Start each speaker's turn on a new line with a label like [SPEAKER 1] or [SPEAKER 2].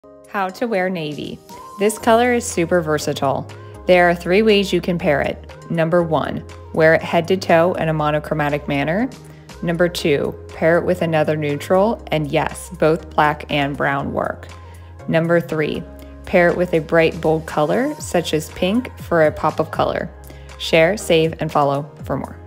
[SPEAKER 1] How to wear navy. This color is super versatile. There are 3 ways you can pair it. Number 1, wear it head to toe in a monochromatic manner. Number 2, pair it with another neutral, and yes, both black and brown work. Number 3, pair it with a bright, bold color, such as pink, for a pop of color. Share, save, and follow for more.